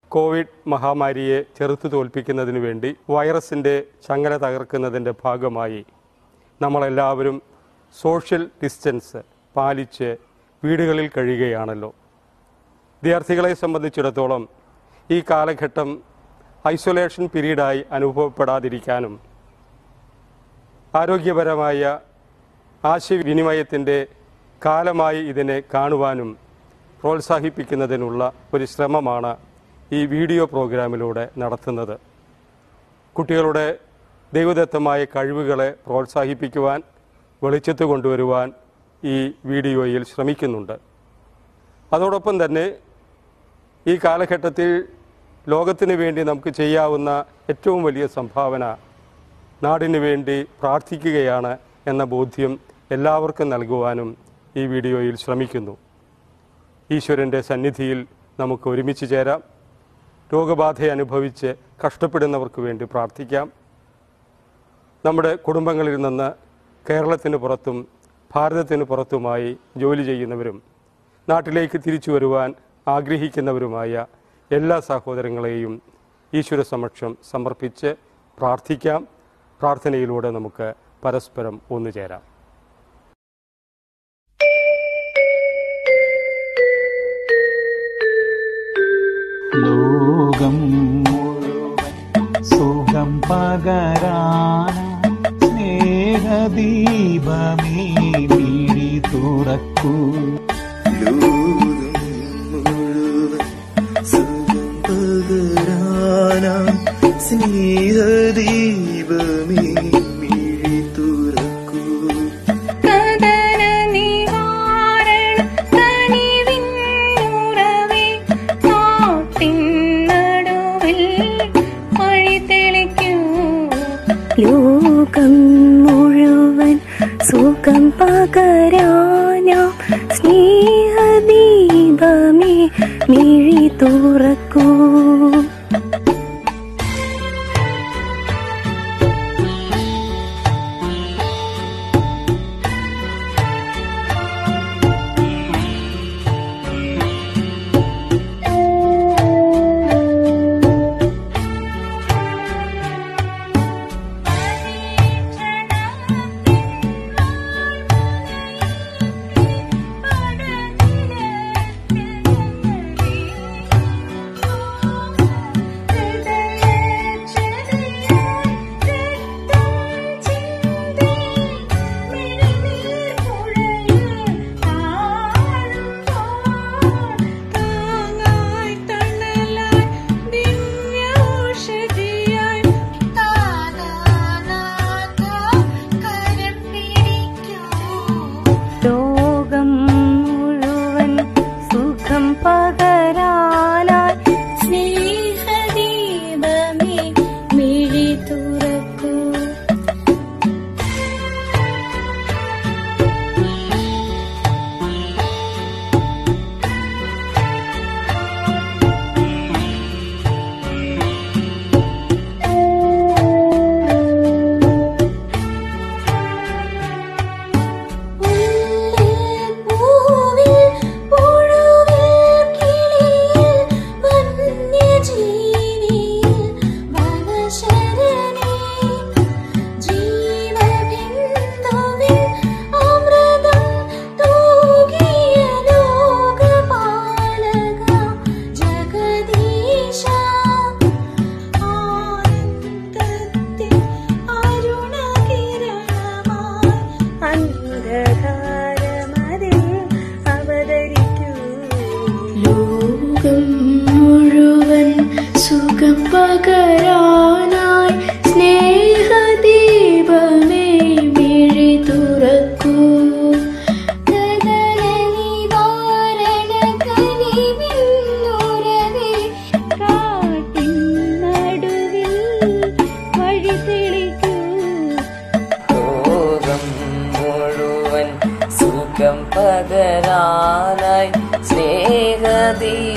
Covid മഹാമാരിയെ ചെറുത്തു തോൽപ്പിക്കുന്നതിന് വേണ്ടി വൈറസിൻ്റെ ചങ്ങല തകർക്കുന്നതിൻ്റെ ഭാഗമായി നമ്മളെല്ലാവരും സോഷ്യൽ ഡിസ്റ്റൻസ് പാലിച്ച് വീടുകളിൽ കഴിയുകയാണല്ലോ. വിദ്യാർത്ഥികളെ സംബന്ധിച്ചിടത്തോളം ഈ കാലഘട്ടം ഐസൊലേഷൻ പീരീഡായി അനുഭവപ്പെടാതിരിക്കാനും ആരോഗ്യപരമായ ആശയവിനിമയത്തിൻ്റെ കാലമായി ഇതിനെ കാണുവാനും പ്രോത്സാഹിപ്പിക്കുന്നതിനുള്ള ഒരു ശ്രമമാണ് ഈ വീഡിയോ പ്രോഗ്രാമിലൂടെ നടത്തുന്നത്. കുട്ടികളുടെ ദൈവദത്തമായ കഴിവുകളെ പ്രോത്സാഹിപ്പിക്കുവാൻ, വെളിച്ചത്ത് കൊണ്ടുവരുവാൻ ഈ വീഡിയോയിൽ ശ്രമിക്കുന്നുണ്ട്. അതോടൊപ്പം തന്നെ ഈ കാലഘട്ടത്തിൽ ലോകത്തിന് വേണ്ടി നമുക്ക് ചെയ്യാവുന്ന ഏറ്റവും വലിയ സംഭാവന നാടിനു വേണ്ടി പ്രാർത്ഥിക്കുകയാണ് എന്ന ബോധ്യം എല്ലാവർക്കും നൽകുവാനും ഈ വീഡിയോയിൽ ശ്രമിക്കുന്നു. ഈശ്വരൻ്റെ സന്നിധിയിൽ നമുക്ക് ഒരുമിച്ച് ചേരാം. രോഗബാധ അനുഭവിച്ച് കഷ്ടപ്പെടുന്നവർക്ക് വേണ്ടി പ്രാർത്ഥിക്കാം. നമ്മുടെ കുടുംബങ്ങളിൽ നിന്ന് കേരളത്തിന് പുറത്തും ഭാരതത്തിന് പുറത്തുമായി ജോലി ചെയ്യുന്നവരും നാട്ടിലേക്ക് തിരിച്ചു വരുവാൻ ആഗ്രഹിക്കുന്നവരുമായ എല്ലാ സഹോദരങ്ങളെയും ഈശ്വര സമക്ഷം സമർപ്പിച്ച് പ്രാർത്ഥിക്കാം. പ്രാർത്ഥനയിലൂടെ നമുക്ക് പരസ്പരം ഒന്നുചേരാം. ലോകം മുഴുവൻ സുഖം പകരാൻ സ്നേഹദീപമേ മിഴി തുറക്കൂ. ലോകം മുഴുവൻ സുഖം പകരാൻ സ്നേഹദീപമേ മിഴി തുറക്കൂ. ലോകം മുഴുവൻ സുഖം പകരാനാം സ്നേഹദീപമേ മിഴി തുറക്കൂ. പകരാനായി സ്നേഹദീപമേ മിഴി തുറക്കൂ. കനിവിന്നുരവേ കാട്ടിൻ നടുവിൽ വഴി തെളിക്കൂ. ലോകം മുഴുവൻ സുഖം പകരാനായി സ്നേഹദീപമേ